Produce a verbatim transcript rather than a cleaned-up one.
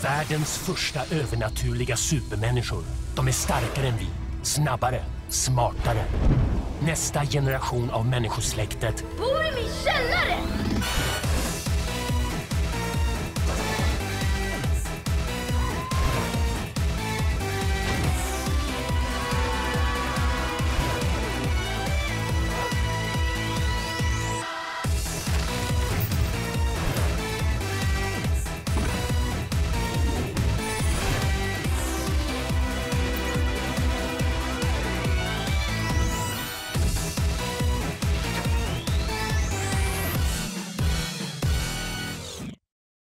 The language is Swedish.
Världens första övernaturliga supermänniskor. De är starkare än vi, snabbare, smartare. Nästa generation av människosläktet Bor i min källare!